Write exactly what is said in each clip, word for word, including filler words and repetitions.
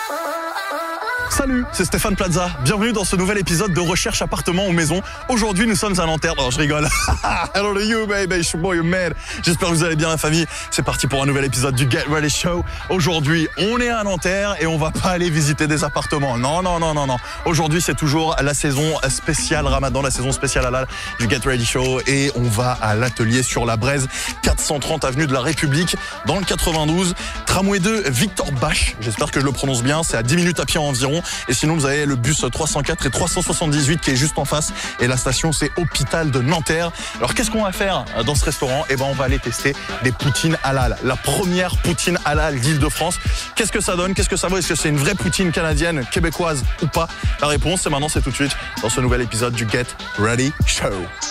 Salut, c'est Stéphane Plaza. Bienvenue dans ce nouvel épisode de Recherche appartement ou maison. Aujourd'hui, nous sommes à Nanterre. Non, je rigole. Hello to you, baby. It's your boy, your man. J'espère que vous allez bien, la famille. C'est parti pour un nouvel épisode du Get Ready Show. Aujourd'hui, on est à Nanterre et on va pas aller visiter des appartements. Non, non, non, non, non. Aujourd'hui, c'est toujours la saison spéciale Ramadan, la saison spéciale halal du Get Ready Show. Et on va à l'atelier sur la Braise, quatre cent trente avenue de la République, dans le quatre-vingt-douze. Tramway deux, Victor Bach. J'espère que je le prononce bien. C'est à dix minutes à pied environ. Et sinon, vous avez le bus trois cent quatre et trois cent soixante-dix-huit qui est juste en face. Et la station, c'est Hôpital de Nanterre. Alors, qu'est-ce qu'on va faire dans ce restaurant? Eh ben, on va aller tester des poutines halal. La première poutine halal d'Île-de-France. Qu'est-ce que ça donne? Qu'est-ce que ça vaut? Est-ce que c'est une vraie poutine canadienne, québécoise ou pas? La réponse, c'est maintenant, c'est tout de suite dans ce nouvel épisode du Get Ready Show.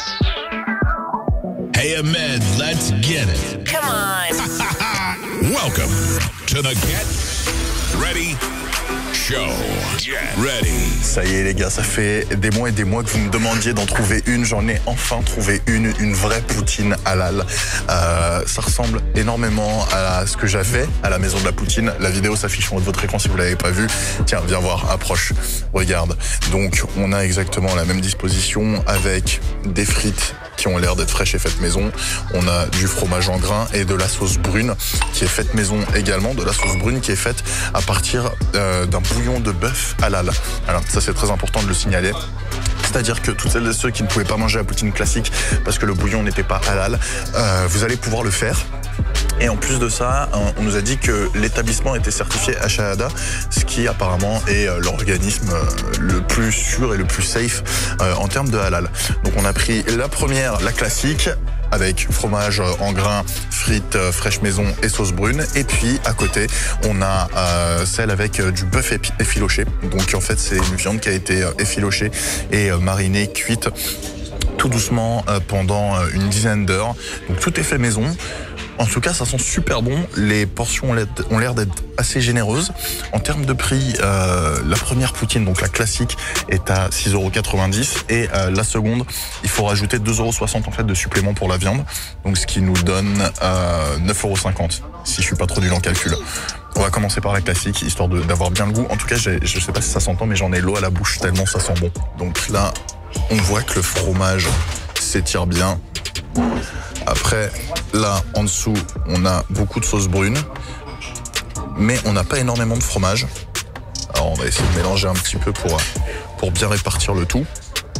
Hey Ahmed, let's get it. Come on. Welcome to the Get Ready Show. Get ready. Ça y est les gars, ça fait des mois et des mois que vous me demandiez d'en trouver une. J'en ai enfin trouvé une, une vraie poutine halal. Euh, ça ressemble énormément à ce que j'avais à la maison de la poutine. La vidéo s'affiche en haut de votre écran si vous l'avez pas vue. Tiens, viens voir, approche, regarde. Donc on a exactement la même disposition avec des frites qui ont l'air d'être fraîches et faites maison. On a du fromage en grains et de la sauce brune qui est faite maison également, de la sauce brune qui est faite à partir euh, d'un bouillon de bœuf halal. Alors ça c'est très important de le signaler. C'est-à-dire que toutes celles et ceux qui ne pouvaient pas manger la poutine classique parce que le bouillon n'était pas halal, euh, vous allez pouvoir le faire. Et en plus de ça, on nous a dit que l'établissement était certifié Shahada, ce qui apparemment est l'organisme le plus sûr et le plus safe en termes de halal. Donc on a pris la première, la classique, avec fromage en grains, frites fraîches maison et sauce brune. Et puis à côté, on a euh, celle avec du bœuf effiloché. Donc en fait, c'est une viande qui a été effilochée et marinée, cuite tout doucement pendant une dizaine d'heures. Donc tout est fait maison. En tout cas, ça sent super bon. Les portions ont l'air d'être assez généreuses. En termes de prix, euh, la première poutine, donc la classique, est à six euros quatre-vingt-dix. Et euh, la seconde, il faut rajouter deux euros soixante en fait de supplément pour la viande. Donc ce qui nous donne euh, neuf euros cinquante, si je suis pas trop nul en calcul. On va commencer par la classique, histoire d'avoir bien le goût. En tout cas, je sais pas si ça s'entend, mais j'en ai l'eau à la bouche tellement ça sent bon. Donc là, on voit que le fromage s'étire bien. Après, là, en dessous, on a beaucoup de sauce brune, mais on n'a pas énormément de fromage. Alors, on va essayer de mélanger un petit peu pour, pour bien répartir le tout.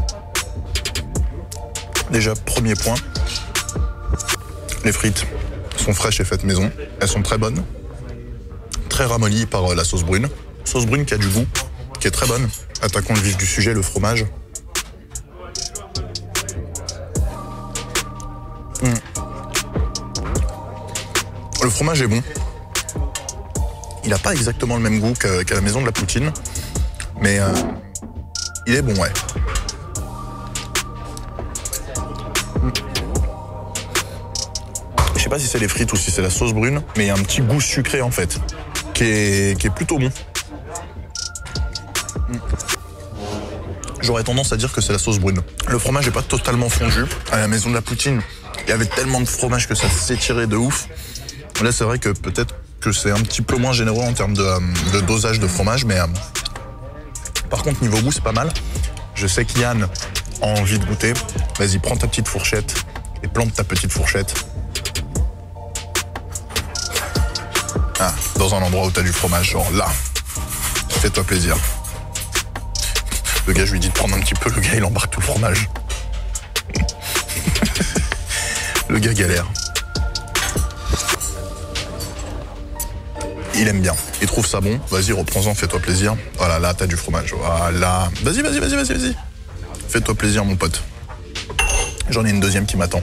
Déjà, premier point, les frites sont fraîches et faites maison. Elles sont très bonnes, très ramollies par la sauce brune. Sauce brune qui a du goût, qui est très bonne. Attaquons le vif du sujet, le fromage. Mmh. Le fromage est bon. Il n'a pas exactement le même goût qu'à qu'à la maison de la poutine, mais euh, il est bon, ouais. Mmh. Je sais pas si c'est les frites ou si c'est la sauce brune, mais il y a un petit goût sucré en fait, qui est, qui est plutôt bon. Mmh. J'aurais tendance à dire que c'est la sauce brune. Le fromage n'est pas totalement fondu. À la maison de la poutine, il y avait tellement de fromage que ça s'étirait de ouf. Là, c'est vrai que peut-être que c'est un petit peu moins généreux en termes de, de dosage de fromage, mais euh, par contre, niveau goût, c'est pas mal. Je sais qu'Yann a envie de goûter. Vas-y, prends ta petite fourchette et plante ta petite fourchette. Ah, dans un endroit où t'as du fromage, genre là. Fais-toi plaisir. Le gars, je lui dis de prendre un petit peu, le gars, il embarque tout le fromage. Le gars galère. Il aime bien. Il trouve ça bon. Vas-y, reprends-en, fais-toi plaisir. Voilà, là, t'as du fromage. Voilà. Vas-y, vas-y, vas-y, vas-y, vas-y. Fais-toi plaisir, mon pote. J'en ai une deuxième qui m'attend.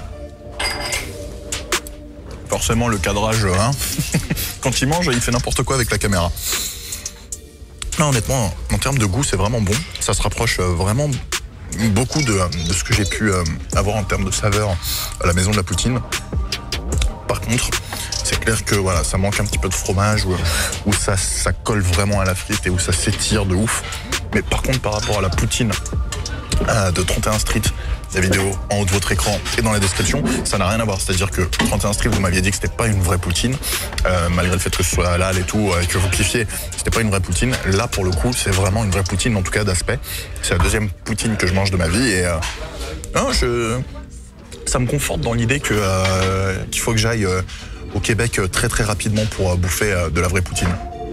Forcément, le cadrage, hein. Quand il mange, il fait n'importe quoi avec la caméra. Non, honnêtement, en termes de goût, c'est vraiment bon. Ça se rapproche vraiment beaucoup de, de ce que j'ai pu euh, avoir en termes de saveur à la maison de la poutine. Par contre, c'est clair que voilà, ça manque un petit peu de fromage, où, où ça, ça colle vraiment à la frite et où ça s'étire de ouf. Mais par contre, par rapport à la poutine euh, de trente et un Street, La vidéo en haut de votre écran et dans la description, ça n'a rien à voir. C'est-à-dire que trente et un Street, vous m'aviez dit que c'était pas une vraie poutine, euh, malgré le fait que ce soit halal et tout, euh, que vous kiffiez, c'était pas une vraie poutine. Là, pour le coup, c'est vraiment une vraie poutine, en tout cas d'aspect. C'est la deuxième poutine que je mange de ma vie et euh, non, je, ça me conforte dans l'idée que euh, qu'il faut que j'aille euh, au Québec euh, très très rapidement pour euh, bouffer euh, de la vraie poutine.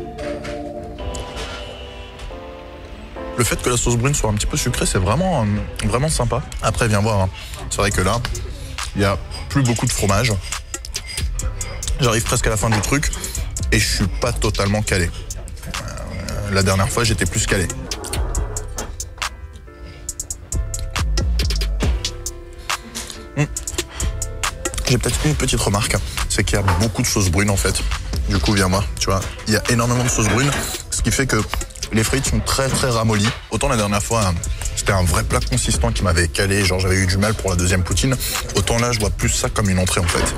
Le fait que la sauce brune soit un petit peu sucrée, c'est vraiment, euh, vraiment sympa. Après, viens voir, hein. C'est vrai que là, il n'y a plus beaucoup de fromage. J'arrive presque à la fin du truc et je suis pas totalement calé. Euh, la dernière fois, j'étais plus calé. Mmh. J'ai peut-être une petite remarque, c'est qu'il y a beaucoup de sauce brune en fait. Du coup, viens voir, tu vois, il y a énormément de sauce brune, ce qui fait que les frites sont très très ramollies. Autant la dernière fois, c'était un vrai plat consistant qui m'avait calé, genre j'avais eu du mal pour la deuxième poutine. Autant là, je vois plus ça comme une entrée en fait.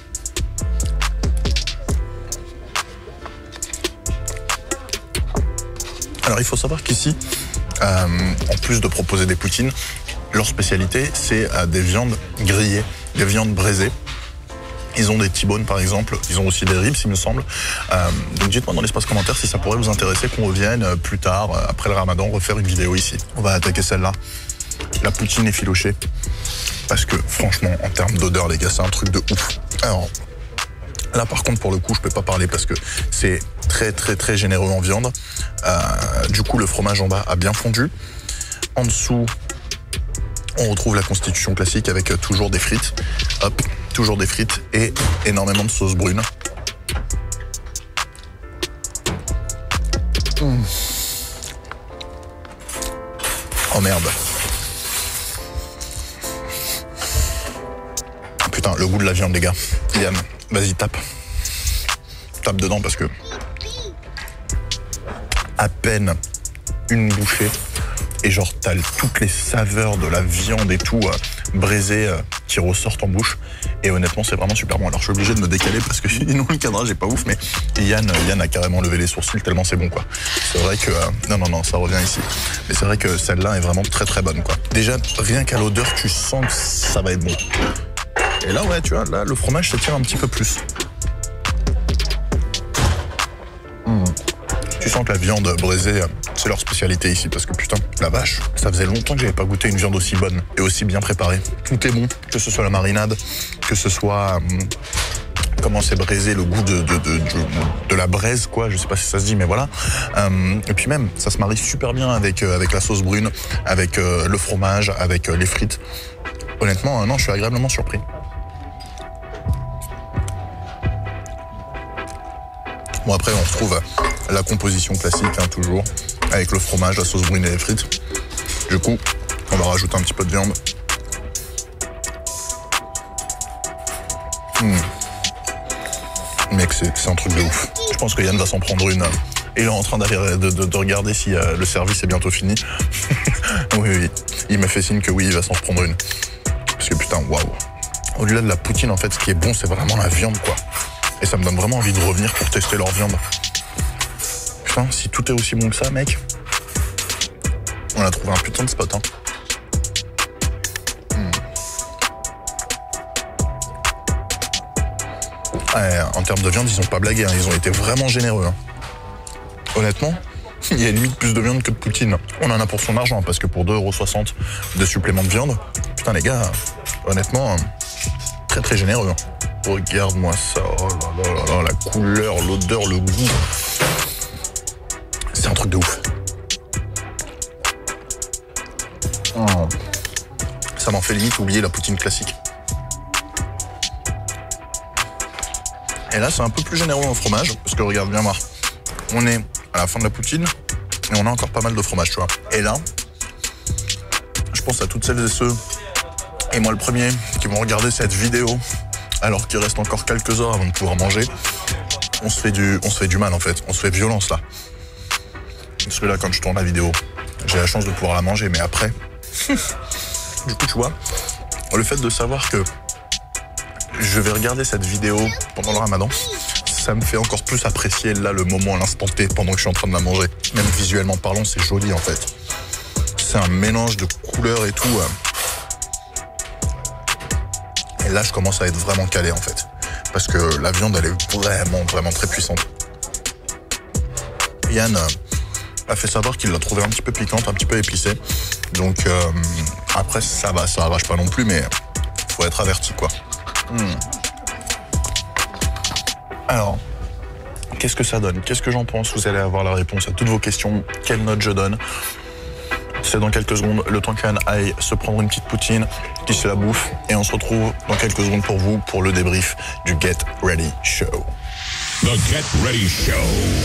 Alors il faut savoir qu'ici, euh, en plus de proposer des poutines, leur spécialité c'est euh, des viandes grillées, des viandes braisées. Ils ont des T-bones par exemple, ils ont aussi des ribs il me semble. Euh, donc dites-moi dans l'espace commentaire si ça pourrait vous intéresser qu'on revienne euh, plus tard, euh, après le ramadan, refaire une vidéo ici. On va attaquer celle-là, la poutine effilochée. Parce que franchement, en termes d'odeur les gars, c'est un truc de ouf. Alors, là par contre pour le coup, je peux pas parler parce que c'est très très très généreux en viande. Euh, du coup le fromage en bas a bien fondu. En dessous, on retrouve la constitution classique avec euh, toujours des frites. Hop. Toujours des frites et énormément de sauce brune. Mmh. Oh merde. Putain, le goût de la viande, les gars. Yann, vas-y, tape. Tape dedans parce que... À peine une bouchée et genre t'as toutes les saveurs de la viande et tout euh, braisé euh, qui ressortent en bouche. Et honnêtement, c'est vraiment super bon. Alors, je suis obligé de me décaler parce que sinon le cadrage est pas ouf. Mais Yann, Yann a carrément levé les sourcils tellement c'est bon, quoi. C'est vrai que... Euh, non, non, non, ça revient ici. Mais c'est vrai que celle-là est vraiment très, très bonne, quoi. Déjà, rien qu'à l'odeur, tu sens que ça va être bon. Et là, ouais, tu vois, là, le fromage s'étire un petit peu plus. Mmh. Tu sens que la viande braisée, c'est leur spécialité ici. Parce que putain, la vache, ça faisait longtemps que j'avais pas goûté une viande aussi bonne et aussi bien préparée. Tout est bon, que ce soit la marinade, que ce soit... Hum, comment c'est braisé, le goût de, de, de, de, de la braise, quoi. Je sais pas si ça se dit, mais voilà. Hum, et puis même, ça se marie super bien avec, euh, avec la sauce brune, avec euh, le fromage, avec euh, les frites. Honnêtement, euh, non, je suis agréablement surpris. Bon, après, on retrouve la composition classique, hein, toujours, avec le fromage, la sauce brune et les frites. Du coup, on va rajouter un petit peu de viande. Mmh. Mec, c'est un truc de ouf. Je pense que Yann va s'en prendre une. Et il est en train d'aller de, de, de regarder si euh, le service est bientôt fini. Oui, oui, il m'a fait signe que oui, il va s'en prendre une. Parce que putain, waouh. Au-delà de la poutine, en fait, ce qui est bon, c'est vraiment la viande, quoi. Et ça me donne vraiment envie de revenir pour tester leur viande. Putain, si tout est aussi bon que ça, mec. On a trouvé un putain de spot, hein. Mmh. Ouais, en termes de viande, ils ont pas blagué, hein. Ils ont été vraiment généreux, hein. Honnêtement, il y a limite plus de viande que de poutine. On en a pour son argent, parce que pour deux euros soixante de supplément de viande, putain les gars, honnêtement, très très généreux, hein. Regarde-moi ça, oh là là là là, la couleur, l'odeur, le goût. C'est un truc de ouf. Oh. Ça m'en fait limite oublier la poutine classique. Et là, c'est un peu plus généreux en fromage, parce que regarde bien voir, on est à la fin de la poutine, et on a encore pas mal de fromage, tu vois. Et là, je pense à toutes celles et ceux, et moi le premier, qui vont regarder cette vidéo, alors qu'il reste encore quelques heures avant de pouvoir manger, on se fait du, on se fait du mal en fait, on se fait violence là. Parce que là, quand je tourne la vidéo, j'ai la chance de pouvoir la manger, mais après, du coup, tu vois, le fait de savoir que je vais regarder cette vidéo pendant le ramadan, ça me fait encore plus apprécier là le moment, l'instant T, pendant que je suis en train de la manger. Même visuellement parlant, c'est joli en fait. C'est un mélange de couleurs et tout. là, je commence à être vraiment calé en fait. Parce que la viande, elle est vraiment, vraiment très puissante. Yann euh, a fait savoir qu'il l'a trouvée un petit peu piquante, un petit peu épicée. Donc euh, après, ça va, ça arrache pas non plus, mais faut être averti quoi. Mmh. Alors, qu'est-ce que ça donne? Qu'est-ce que j'en pense? Vous allez avoir la réponse à toutes vos questions. Quelle note je donne? C'est dans quelques secondes, le temps qu'Anne aille se prendre une petite poutine, qui se la bouffe, et on se retrouve dans quelques secondes pour vous pour le débrief du Get Ready Show. The Get Ready Show.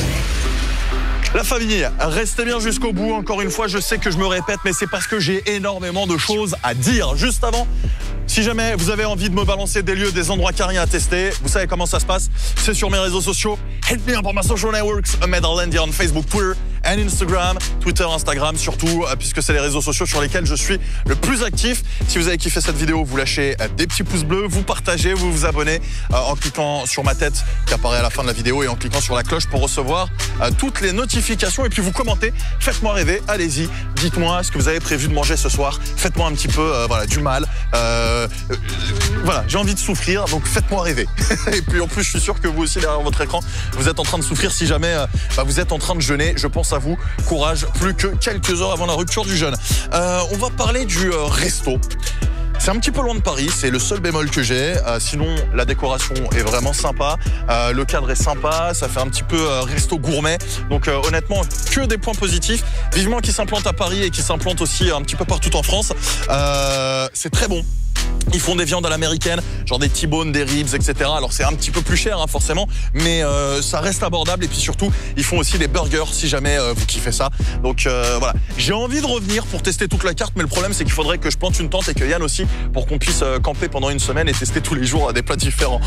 La famille, restez bien jusqu'au bout. Encore une fois, je sais que je me répète, mais c'est parce que j'ai énormément de choses à dire. Juste avant, si jamais vous avez envie de me balancer des lieux, des endroits carrières à tester, vous savez comment ça se passe. C'est sur mes réseaux sociaux. Hit me up on my social networks, Ahmed Arlandia on Facebook, Twitter and Instagram. Twitter, Instagram surtout, puisque c'est les réseaux sociaux sur lesquels je suis le plus actif. Si vous avez kiffé cette vidéo, vous lâchez des petits pouces bleus, vous partagez, vous vous abonnez euh, en cliquant sur ma tête qui apparaît à la fin de la vidéo et en cliquant sur la cloche pour recevoir euh, toutes les notifications. Et puis vous commentez, faites-moi rêver, allez-y, dites-moi ce que vous avez prévu de manger ce soir. Faites-moi un petit peu euh, voilà, du mal. Euh, euh, voilà, j'ai envie de souffrir, donc faites-moi rêver. Et puis en plus, je suis sûr que vous aussi derrière votre écran, vous êtes en train de souffrir si jamais euh, bah, vous êtes en train de jeûner. Je pense à vous. Courage, plus que quelques heures avant la rupture du jeûne. Euh, on va parler du euh, resto. C'est un petit peu loin de Paris, c'est le seul bémol que j'ai. Euh, sinon, la décoration est vraiment sympa. Euh, le cadre est sympa, ça fait un petit peu euh, resto gourmet. Donc euh, honnêtement, que des points positifs. Vivement qu'ils s'implantent à Paris et qu'ils s'implantent aussi un petit peu partout en France. Euh, c'est très bon. Ils font des viandes à l'américaine, genre des T-bones, des ribs, et cetera. Alors c'est un petit peu plus cher hein, forcément, mais euh, ça reste abordable. Et puis surtout, ils font aussi des burgers si jamais euh, vous kiffez ça. Donc euh, voilà, j'ai envie de revenir pour tester toute la carte, mais le problème c'est qu'il faudrait que je plante une tente et que Yann aussi, pour qu'on puisse euh, camper pendant une semaine et tester tous les jours euh, des plats différents.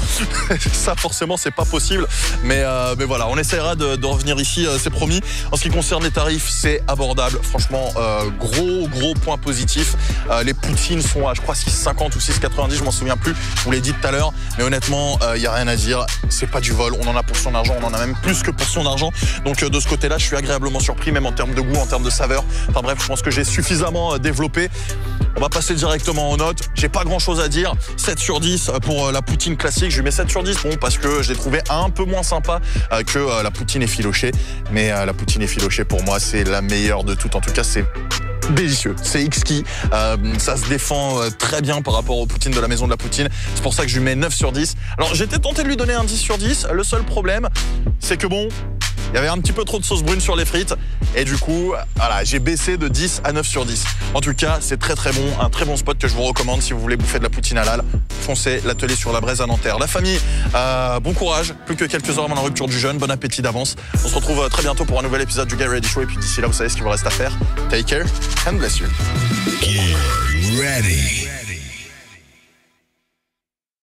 Ça forcément c'est pas possible, mais, euh, mais voilà, on essaiera de, de revenir ici, euh, c'est promis. En ce qui concerne les tarifs, c'est abordable. Franchement, euh, gros gros point positif. Euh, les poutines sont à je crois six cinquante ou six quatre-vingt-dix, je m'en souviens plus, je vous l'ai dit tout à l'heure, mais honnêtement, il euh, n'y a rien à dire, c'est pas du vol, on en a pour son argent, on en a même plus que pour son argent, donc euh, de ce côté-là, je suis agréablement surpris, même en termes de goût, en termes de saveur, enfin bref, je pense que j'ai suffisamment euh, développé. On va passer directement aux notes, j'ai pas grand-chose à dire, sept sur dix pour euh, la poutine classique, je lui mets sept sur dix, bon, parce que je l'ai trouvé un peu moins sympa euh, que euh, la poutine effilochée, mais euh, la poutine effilochée, pour moi, c'est la meilleure de toutes, en tout cas, c'est délicieux, c'est exquis, euh, ça se défend euh, très bien par rapport aux poutines de la maison de la poutine, c'est pour ça que je lui mets neuf sur dix. Alors j'étais tenté de lui donner un dix sur dix, le seul problème c'est que bon, il y avait un petit peu trop de sauce brune sur les frites et du coup, voilà, j'ai baissé de dix à neuf sur dix. En tout cas, c'est très très bon, un très bon spot que je vous recommande si vous voulez bouffer de la poutine halal. Foncez, l'atelier sur la Braise à Nanterre. La famille, euh, bon courage, plus que quelques heures avant la rupture du jeûne, bon appétit d'avance. On se retrouve très bientôt pour un nouvel épisode du Get Ready Show et puis d'ici là, vous savez ce qu'il vous reste à faire. Take care and bless you. Get ready.